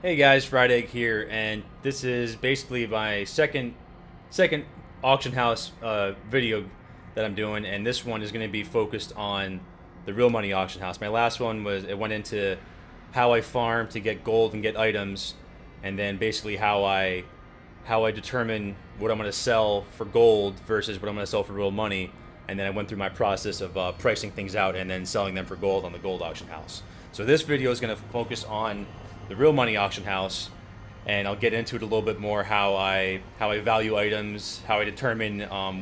Hey guys, Fryedegg here, and this is basically my second auction house video that I'm doing, and this one is going to be focused on the real money auction house. My last one went into how I farm to get gold and get items, and then basically how I determine what I'm going to sell for gold versus what I'm going to sell for real money, and then I went through my process of pricing things out and then selling them for gold on the gold auction house. So this video is going to focus on the real money auction house, and I'll get into it a little bit more, how I value items, how I determine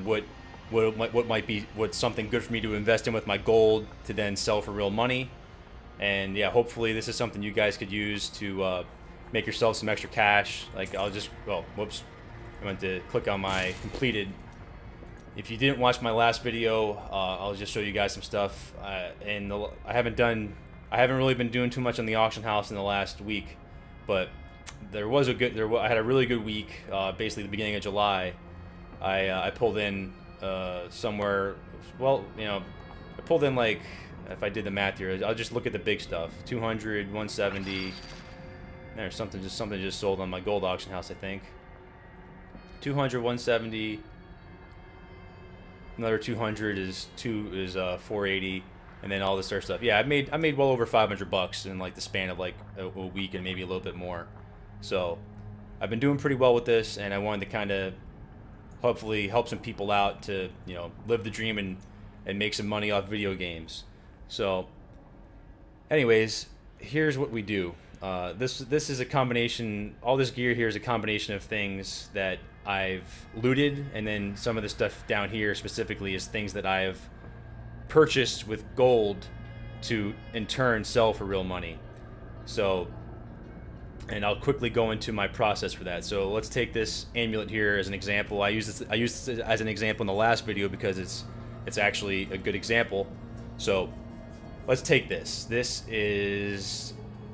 what might be what's something good for me to invest in with my gold to then sell for real money. And yeah, hopefully this is something you guys could use to make yourself some extra cash. Like whoops, I went to click on my completed. If you didn't watch my last video, I'll just show you guys some stuff. And I haven't really been doing too much on the auction house in the last week, but I had a really good week. Basically, the beginning of July, I pulled in somewhere. Well, I pulled in, like, if I did the math here, I'll just look at the big stuff: 200, 170. There's something just sold on my gold auction house, I think. 200, 170. Another 200 is 480. And then all this other stuff. Yeah, I made well over $500 in like the span of like a week and maybe a little bit more. So I've been doing pretty well with this, and I wanted to kind of hopefully help some people out to live the dream and make some money off video games. So anyways, here's what we do. This is a combination. All this gear here is a combination of things that I've looted, and then some of the stuff down here specifically is things that I've purchased with gold to in turn sell for real money. So, and I'll quickly go into my process for that. So let's take this amulet here as an example. I used this as an example in the last video because it's actually a good example. So let's take this. This is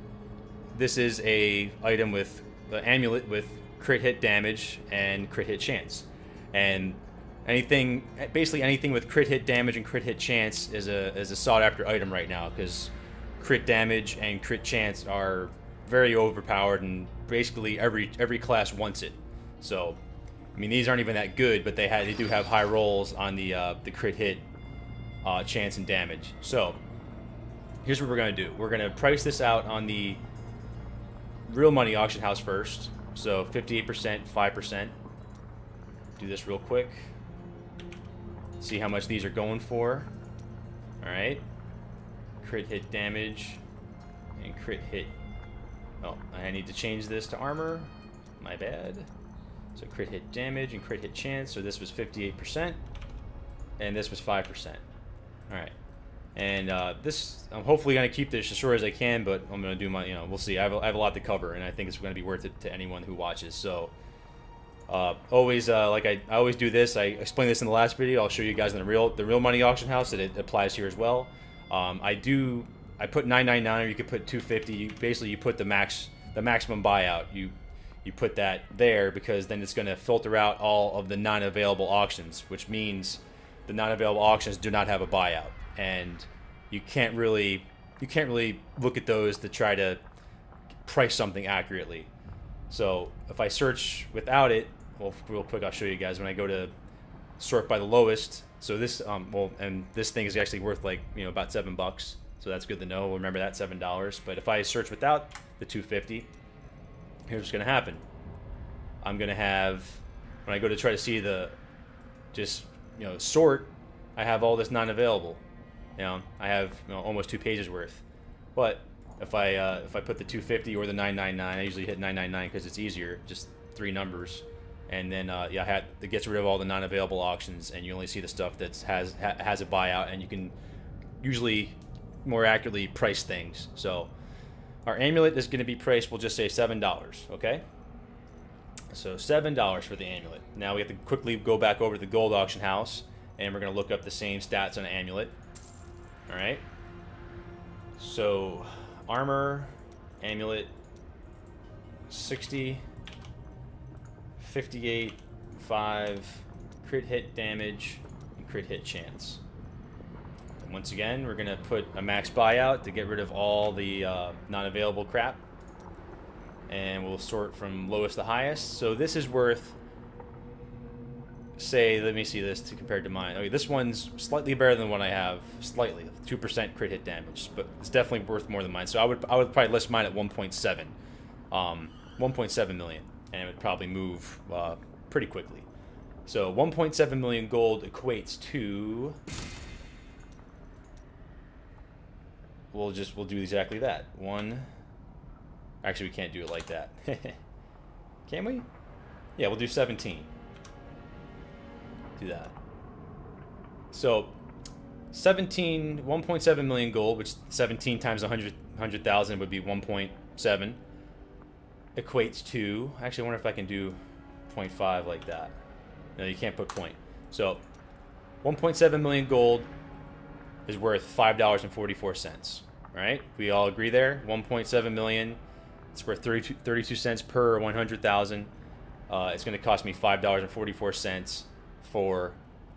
a item with the amulet with crit hit damage and crit hit chance, and basically anything with crit hit damage and crit hit chance is a sought after item right now, because crit damage and crit chance are very overpowered, and basically every class wants it. So I mean, these aren't even that good, but they do have high rolls on the crit hit chance and damage. So here's what we're gonna do. We're gonna price this out on the real money auction house first. So 58%, 5%. Do this real quick. See how much these are going for. Alright. Crit hit damage and crit hit. Oh, I need to change this to armor. My bad. So crit hit damage and crit hit chance. So this was 58%. And this was 5%. Alright. And this, I'm hopefully going to keep this as short as I can, but I'm going to do my, we'll see. I have a lot to cover, and I think it's going to be worth it to anyone who watches. So always, like I always do this. I explained this in the last video. I'll show you guys in the real money auction house that it applies here as well. I put 999, or you could put 250. Basically you put the maximum buyout. You put that there because then it's going to filter out all of the non-available auctions, which means the non-available auctions do not have a buyout, and you can't really look at those to try to price something accurately. So if I search without it, well, real quick, I'll show you guys. When I go to sort by the lowest, so this, and this thing is actually worth like, about $7. So that's good to know. Remember that, $7. But if I search without the 250, here's what's going to happen. I'm going to have, when I go to try to see the, sort, I have all this non-available. I have almost 2 pages worth. But if I put the 250 or the 999, I usually hit 999 because it's easier, just 3 numbers, and then yeah, it gets rid of all the non-available auctions, and you only see the stuff that has a buyout, and you can usually more accurately price things. So our amulet is going to be priced, we'll just say $7. Okay, so $7 for the amulet. Now we have to quickly go back over to the gold auction house, and we're going to look up the same stats on an amulet. All right. So armor, amulet, 60, 58, 5, crit hit damage, and crit hit chance. And once again, we're going to put a max buyout to get rid of all the non-available crap. and we'll sort from lowest to highest. So this is worth, say, let me see this to compare to mine. Okay, this one's slightly better than what I have, slightly, 2% crit hit damage, but it's definitely worth more than mine. So I would probably list mine at 1.7, 1.7 million, and it would probably move pretty quickly. So 1.7 million gold equates to, we'll do exactly that. Actually, we can't do it like that. Can we? Yeah, we'll do 17. Do that. So 1.7 million gold, which 17 times 100,000 would be 1.7, equates to, actually I wonder if I can do 0.5 like that. No, you can't put point. So 1.7 million gold is worth $5.44, right? We all agree there? 1.7 million, it's worth 32 cents per 100,000. It's going to cost me $5.44 for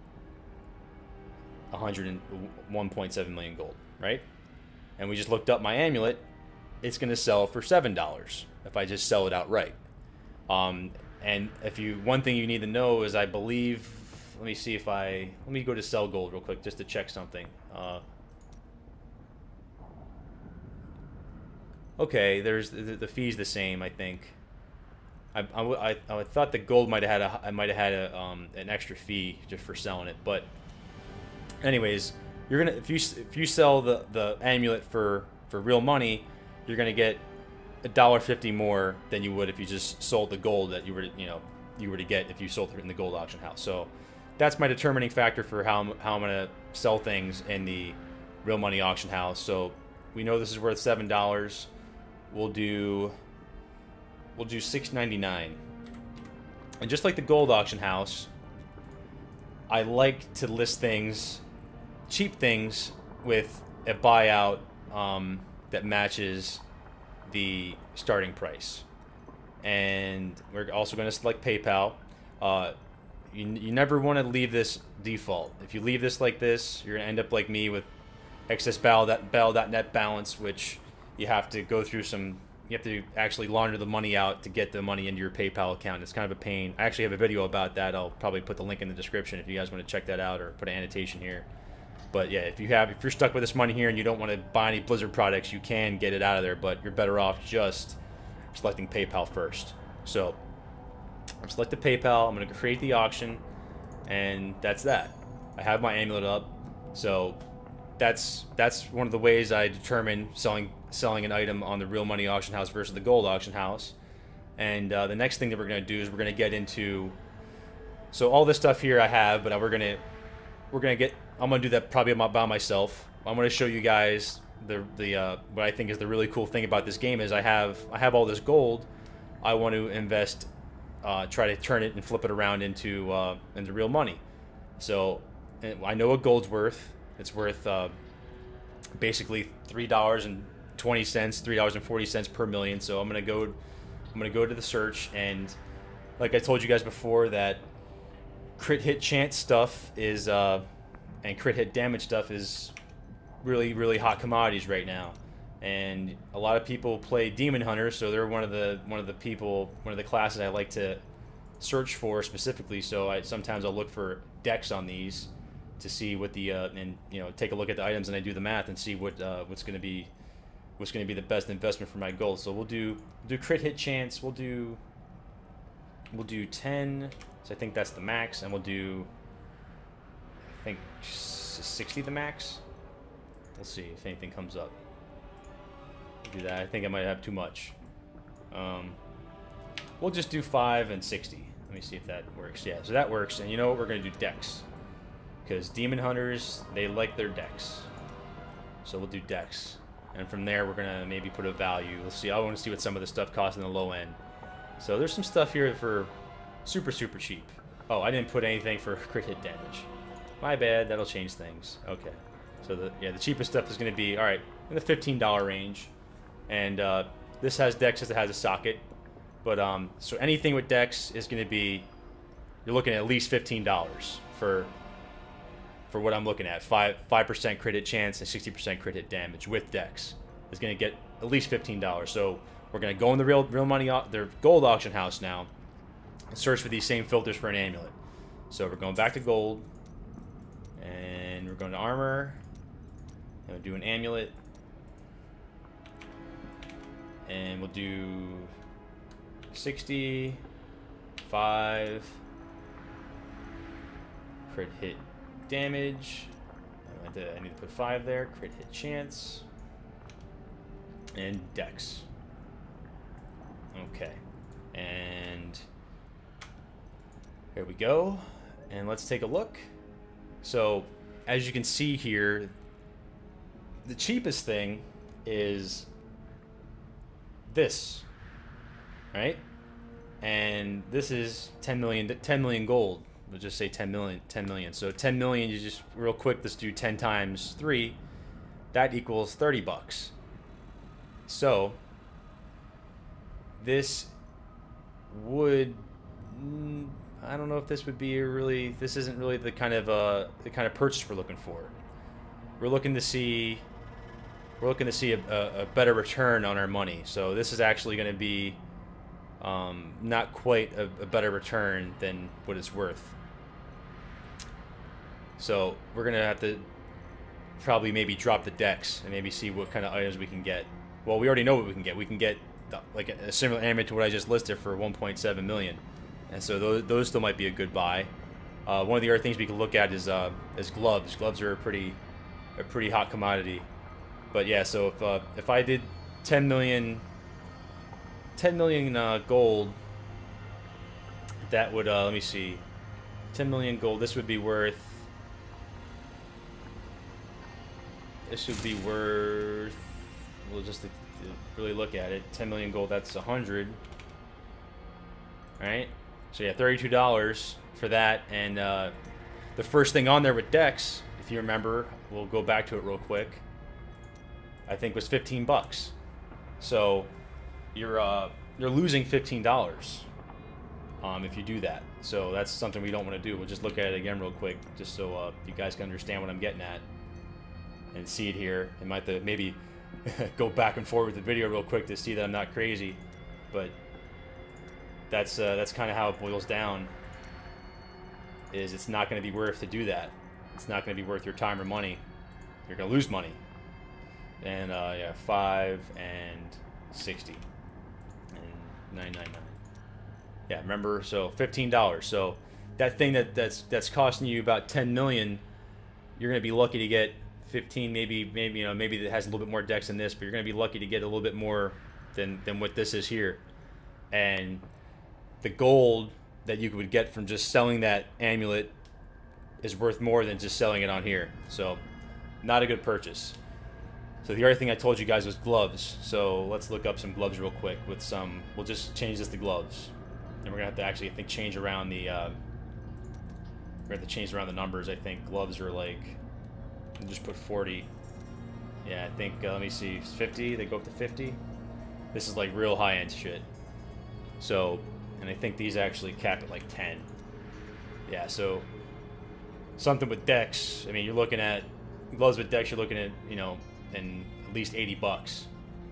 101.7 million gold, right? And we just looked up my amulet. It's going to sell for $7 if I just sell it outright. And one thing you need to know is, I believe, let me go to sell gold real quick just to check something. Okay, there's the fee's the same, I think. I thought the gold might have had an extra fee just for selling it, but anyways, you're gonna if you sell the amulet for real money, you're gonna get $1.50 more than you would if you just sold the gold that you were to get if you sold it in the gold auction house. So that's my determining factor for how I'm gonna sell things in the real money auction house. So we know this is worth $7. We'll do $6.99. And just like the gold auction house, I like to list things, cheap things, with a buyout that matches the starting price. And we're also going to select PayPal. You never want to leave this default. If you leave this like this, you're going to end up like me with excess battle.net balance, which you have to go through you have to actually launder the money out to get the money into your PayPal account. It's kind of a pain. I actually have a video about that. I'll probably put the link in the description if you guys want to check that out, or put an annotation here. But yeah, if you're stuck with this money here and you don't want to buy any Blizzard products, you can get it out of there, but you're better off just selecting PayPal first. So I'm selecting PayPal. I'm going to create the auction, and that's that. I have my amulet up. So that's one of the ways I determine selling an item on the real money auction house versus the gold auction house. And the next thing that we're going to do is we're going to get into, so all this stuff here I have, but I'm going to do that probably by myself. I'm going to show you guys what I think is the really cool thing about this game is I have all this gold. I want to invest, try to turn it and flip it around into real money. So I know what gold's worth. It's worth basically $3.20, $3.40 per million. So I'm gonna go to the search, and like I told you guys before, that crit hit chance stuff is and crit hit damage stuff is really hot commodities right now. And a lot of people play demon hunters, so they're one of the classes I like to search for specifically. So sometimes I'll look for decks on these to see what the take a look at the items, and I do the math and see what's going to be the best investment for my gold. So we'll do crit hit chance. We'll do 10. So I think that's the max, and we'll do, I think, 60 the max. We'll see if anything comes up. We'll do that. I think I might have too much. We'll just do 5 and 60. Let me see if that works. Yeah, so that works. And you know what? We're going to do decks, because demon hunters, they like their decks. So we'll do decks, and from there we're gonna maybe put a value. We'll see. I want to see what some of the stuff costs in the low end. So there's some stuff here for super cheap. Oh, I didn't put anything for crit hit damage. My bad. That'll change things. Okay. So the cheapest stuff is gonna be, all right, in the $15 range, and this has decks that has a socket. But so anything with decks is gonna be, you're looking at least $15 for what I'm looking at. 5% crit hit chance and 60% crit hit damage with decks is going to get at least $15. So We're gonna go in the real money, their gold auction house now, and search for these same filters for an amulet. So we're going back to gold, and we're going to armor, and we'll do an amulet, and we'll do 60, 5, crit hit damage. I need to put 5 there. Crit hit chance. And dex. Okay. And here we go. And let's take a look. So, as you can see here, the cheapest thing is this. Right? And this is 10 million gold. We'll just say 10 million. So 10 million, you just real quick, let's do 10 times 3. That equals 30 bucks. So this would, I don't know if this would be a really, this isn't really the kind of purchase we're looking for. We're looking to see a better return on our money. So this is actually going to be not quite a better return than what it's worth. So we're gonna have to probably maybe drop the dex and maybe see what kind of items we can get. Well, we already know what we can get. We can get like a similar amulet to what I just listed for 1.7 million, and so those still might be a good buy. One of the other things we can look at is gloves. Gloves are a pretty hot commodity. But yeah, so if I did 10 million gold, that would let me see, 10 million gold. This would be worth. We'll just to really look at it, 10 million gold, that's 100. Right? So yeah, $32 for that. And the first thing on there with dex, if you remember, we'll go back to it real quick, I think was 15 bucks. So you're losing $15 if you do that. So that's something we don't want to do. We'll just look at it again real quick, just so you guys can understand what I'm getting at and see it here. I might have to maybe go back and forth with the video real quick to see that I'm not crazy, but that's kind of how it boils down. Is it's not going to be worth to do that. It's not going to be worth your time or money. You're going to lose money. And yeah, 5 and 60 and 999. Yeah, remember, so $15. So that thing that's costing you about 10 million, you're going to be lucky to get 15, maybe that has a little bit more dex than this, but you're going to be lucky to get a little bit more than what this is here. And the gold that you would get from just selling that amulet is worth more than just selling it on here. So not a good purchase. So the other thing I told you guys was gloves. So let's look up some gloves real quick with some, we'll just change this to gloves. And we're gonna have to actually, I think, change around the we're gonna have to change around the numbers. I think gloves are like, just put 40. Yeah, I think let me see, 50. They go up to 50. This is like real high-end shit. So, and I think these actually cap at like 10. Yeah, so something with dex. I mean, you're looking at gloves with dex. You're looking at, you know, in at least 80 bucks.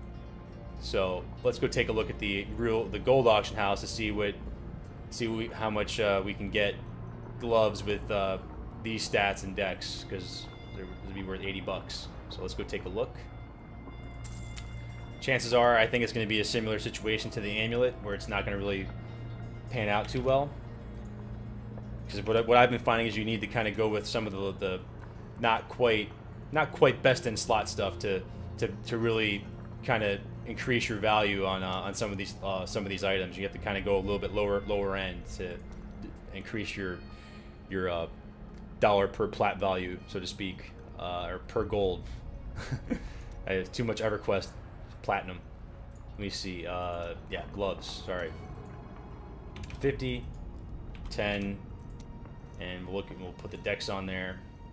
So let's go take a look at the gold auction house to see how much we can get gloves with these stats and dex, because they'll be worth 80 bucks. So let's go take a look. Chances are, I think it's going to be a similar situation to the amulet, where it's not going to really pan out too well. Because what I've been finding is you need to kind of go with some of the not quite best in slot stuff to really kind of increase your value on some of these items. You have to kind of go a little bit lower end to increase your dollar per plat value, so to speak, or per gold. I have too much EverQuest platinum. Let me see. Yeah, gloves. Sorry. 50, 10, and we'll put the dex on there.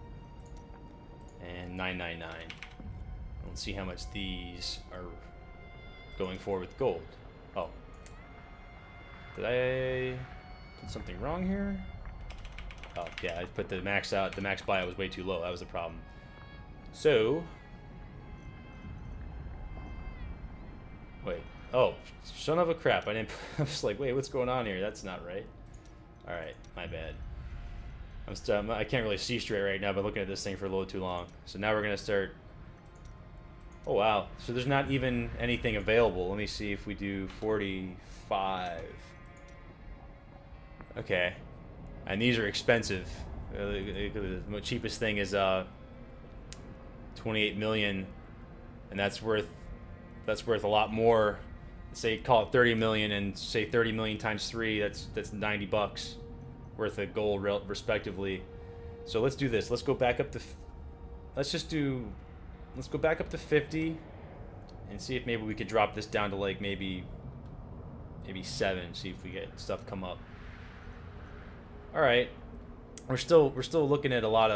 And 999. Let's see how much these are going for with gold. Oh, did I put something wrong here? Oh yeah, I put the max out. The max buyout was way too low. That was the problem. So wait, Oh, son of a crap! I didn't. I was like, wait, what's going on here? That's not right. All right, my bad. I can't really see straight right now, but looking at this thing for a little too long. So now we're gonna start. Oh wow! So there's not even anything available. Let me see if we do 45. Okay, and these are expensive. The cheapest thing is 28 million, and that's worth a lot more. Say call it 30 million, and say 30 million times 3. That's 90 bucks worth of gold, respectively. So let's do this. Let's go back up to. Let's go back up to 50, and see if maybe we could drop this down to like maybe 7. See if we get stuff come up. All right, we're still looking at a lot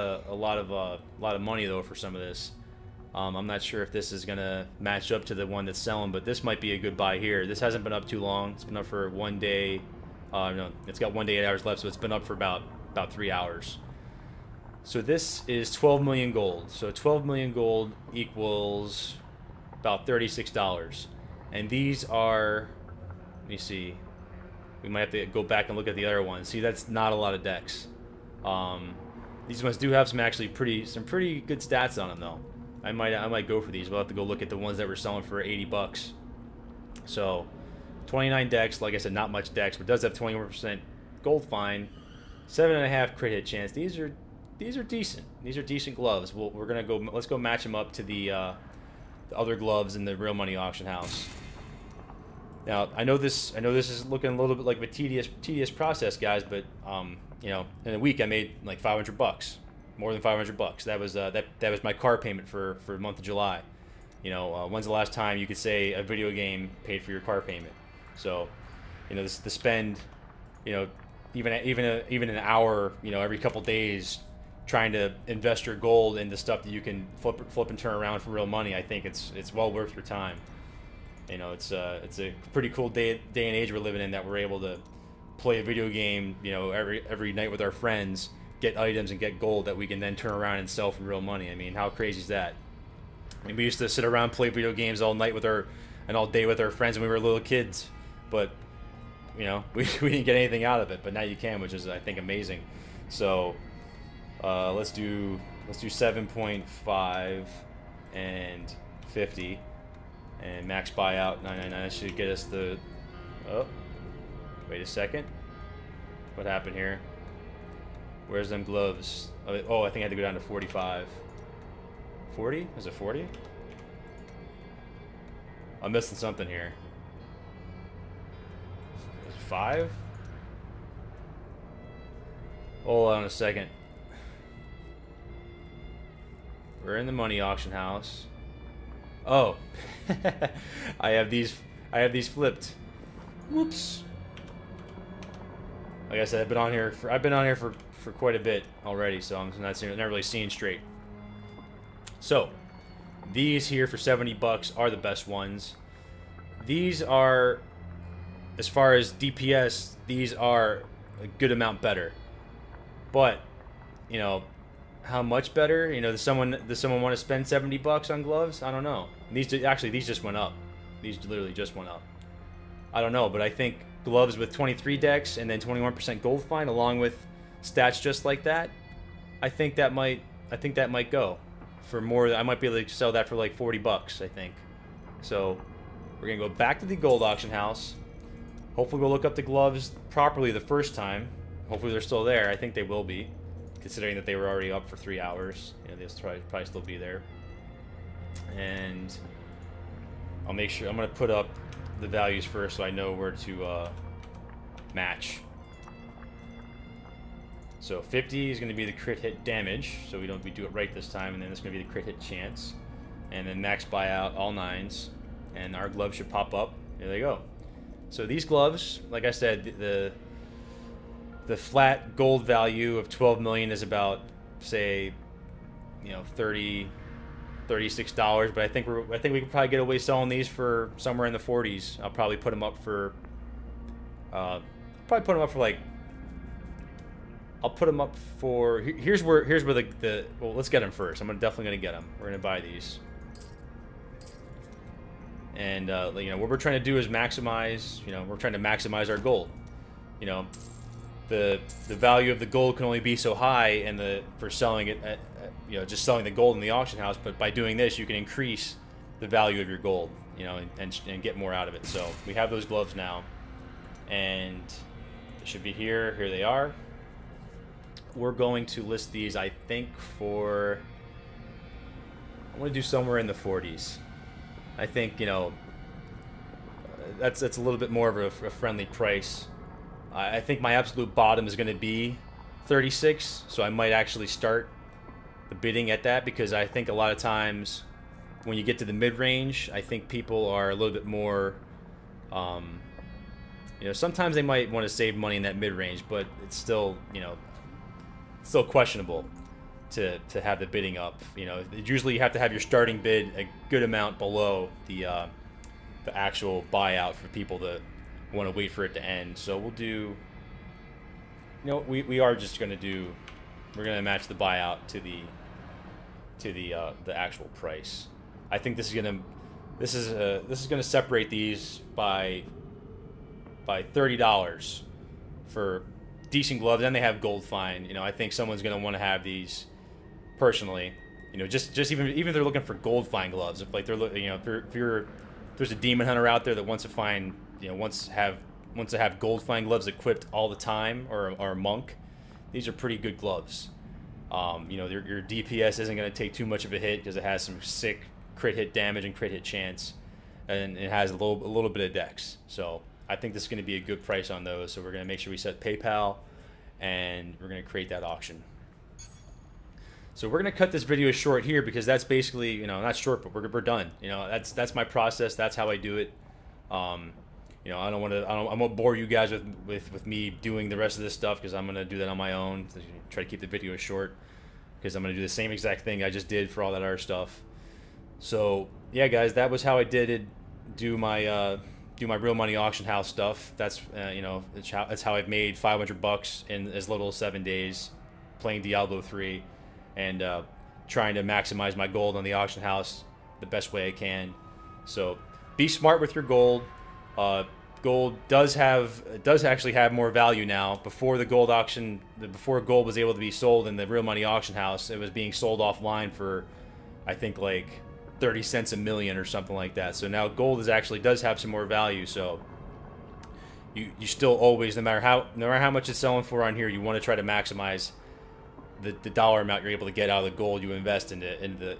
of money though for some of this. I'm not sure if this is gonna match up to the one that's selling, but this might be a good buy here. This hasn't been up too long. It's been up for 1 day. No, it's got 1 day 8 hours left, so it's been up for about 3 hours. So this is 12 million gold. So 12 million gold equals about $36. And these are, let me see. We might have to go back and look at the other ones. See, that's not a lot of decks. These ones do have some pretty good stats on them though. I might go for these. We'll have to go look at the ones that were selling for 80 bucks. So 29 decks, like I said, not much decks, but does have 21% gold fine, 7.5 crit hit chance. These are decent. These are decent gloves. We're gonna go. Let's go match them up to the other gloves in the real money auction house. Now I know this is looking a little bit like a tedious process, guys, but you know, in a week I made like 500 bucks. More than 500 bucks. That was my car payment for the month of July. You know, when's the last time you could say a video game paid for your car payment? So, you know, to spend, you know, even an hour, you know, every couple days trying to invest your gold into stuff that you can flip and turn around for real money. I think it's well worth your time. You know, it's a pretty cool day and age we're living in, that we're able to play a video game, you know, every night with our friends, get items and get gold that we can then turn around and sell for real money. I mean, how crazy is that? I mean, we used to sit around, play video games all night and all day with our friends when we were little kids, but you know, we didn't get anything out of it. But now you can, which is, I think, amazing. So let's do 7.5 and 50, and max buyout 999 should get us the. Oh, wait a second. What happened here? Where's them gloves? Oh, I think I had to go down to 45. 40? Is it 40? I'm missing something here. Is it 5? Hold on a second. We're in the money auction house. Oh, I have these flipped. Whoops. Like I said, I've been on here for quite a bit already, so I'm not really seeing straight. So these here for 70 bucks are the best ones. These are, as far as DPS, these are a good amount better. But, you know, how much better? You know, does someone want to spend 70 bucks on gloves? I don't know. These just went up. These literally just went up. I don't know, but I think gloves with 23 decks and then 21% gold fine, along with stats just like that, I think that might go for more. I might be able to sell that for like 40 bucks, I think. So we're gonna go back to the gold auction house. Hopefully we'll look up the gloves properly the first time. Hopefully they're still there. I think they will be, considering that they were already up for 3 hours. You know, they'll probably still be there. And I'll make sure, I'm gonna put up the values first so I know where to match. So 50 is going to be the crit hit damage, so we do it right this time, and then it's going to be the crit hit chance, and then max buyout all 9s, and our gloves should pop up. There they go. So these gloves, like I said, the flat gold value of 12 million is about, say, you know, $36, but I think we could probably get away selling these for somewhere in the 40s. I'll probably put them up for like, I'll put them up for, here's where the well, let's get them first. I'm definitely gonna get them. We're gonna buy these, And you know, what we're trying to do is maximize. You know, we're trying to maximize our gold. You know, the value of the gold can only be so high, and for selling it at, you know, just selling the gold in the auction house. But by doing this, you can increase the value of your gold. You know, and get more out of it. So we have those gloves now, and they should be here. Here they are. We're going to list these, I think, for, I want to do somewhere in the 40s. I think, you know, that's a little bit more of a friendly price. I think my absolute bottom is going to be 36, so I might actually start the bidding at that, because I think a lot of times when you get to the mid-range, I think people are a little bit more, you know, sometimes they might want to save money in that mid-range, but it's still, you know, still questionable to have the bidding up. You know, usually you have to have your starting bid a good amount below the actual buyout for people to want to wait for it to end. So we'll do, you know, we are just going to do, we're going to match the buyout to the actual price. I think this is going to separate these by $30 for decent gloves. Then they have gold fine. You know, I think someone's going to want to have these personally. You know, just even if they're looking for gold fine gloves. If like they're looking, you know, if there's a demon hunter out there that wants to find, you know, wants to have gold fine gloves equipped all the time, or a monk, these are pretty good gloves. You know, your DPS isn't going to take too much of a hit because it has some sick crit hit damage and crit hit chance, and it has a little bit of dex. So I think this is going to be a good price on those. So we're going to make sure we set PayPal, and we're going to create that auction. So we're going to cut this video short here, because that's basically, you know, not short, but we're done. You know, that's my process. That's how I do it. You know, I won't bore you guys with me doing the rest of this stuff, because I'm going to do that on my own. Try to keep the video short, because I'm going to do the same exact thing I just did for all that other stuff. So yeah, guys, that was how I do my real money auction house stuff. That's you know, that's how I've made $500 in as little as 7 days playing Diablo 3, and trying to maximize my gold on the auction house the best way I can. So be smart with your gold. Gold does actually have more value now. Before the gold auction, before gold was able to be sold in the real money auction house, it was being sold offline for, I think, like 30 cents a million or something like that. So now gold does have some more value. So you still always, no matter how much it's selling for on here, you want to try to maximize the dollar amount you're able to get out of the gold you invest into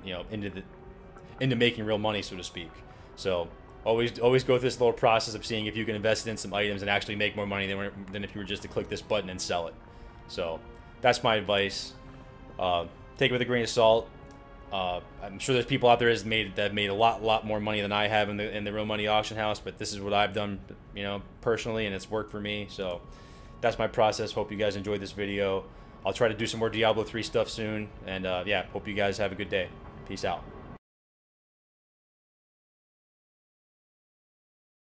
making real money, so to speak. So always go through this little process of seeing if you can invest in some items and actually make more money than if you were just to click this button and sell it. So that's my advice. Take it with a grain of salt. I'm sure there's people out there that have made a lot more money than I have in the real money auction house, but this is what I've done, you know, personally, and it's worked for me. So that's my process. Hope you guys enjoyed this video. I'll try to do some more Diablo 3 stuff soon, and yeah, hope you guys have a good day. Peace out.